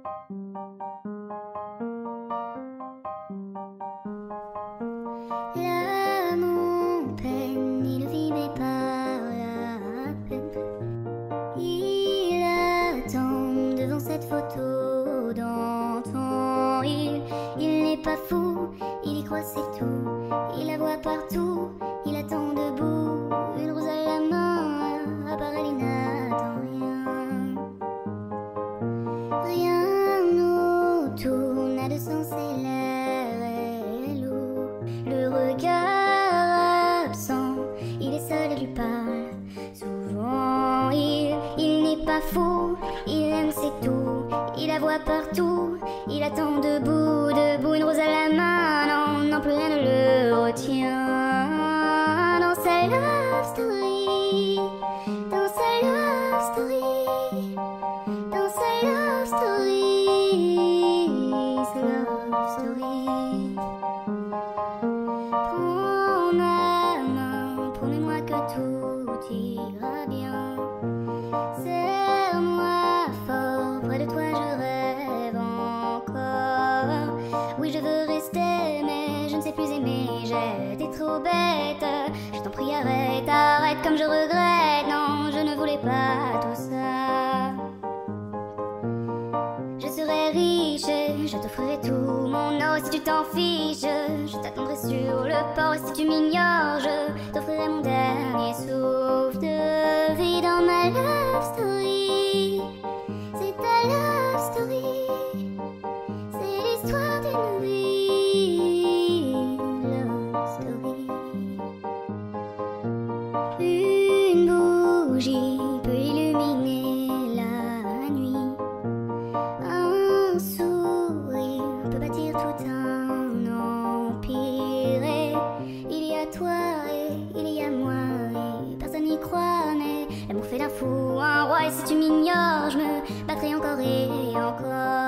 L'amour peine, il le vit mais par la peine. Il attend devant cette photo d'antan. Il n'est pas fou, il y croit c'est tout. Il la voit partout, il attend debout. Une rose à la main, à part elle il n'attend rien. Rien autour n'a de sens et l'air est lourd. Le regard absent, il est seul et lui parle. Souvent il n'est pas fou, il aime c'est tout. Il la voit partout, il attend debout, debout. Une rose à la main, non, non plus rien ne le retient. Dans sa love story, dans sa love story, dans sa love story, sa love story. Prends ma main, promets-moi que tout ira bien. Serre-moi fort, près de toi je rêve encore. Oui je veux rester mais je ne sais plus aimer, j'étais trop bête. Je t'en prie arrête, arrête comme je regrette. Non je ne voulais pas tout ça. Je serai riche et je t'offrirai tout mon or. Si tu t'en fiches, je t'attendrai sur le port. Et si tu m'ignores, je t'offrirai mon dernier souffle de vie. Dans ma love story, c'est ta love story, c'est l'histoire d'une vie. Love story. Une bougie peut illuminer la nuit. Un sourire peut bâtir tout un empire. Et il y a toi et il y a moi et personne n'y croit, mais l'amour fait d'un fou un roi. Et si tu m'ignores, je me battrai encore et encore.